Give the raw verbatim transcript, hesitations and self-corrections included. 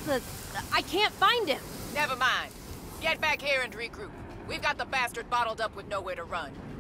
the... I can't find him. Never mind. Get back here and regroup. We've got the bastard bottled up with nowhere to run.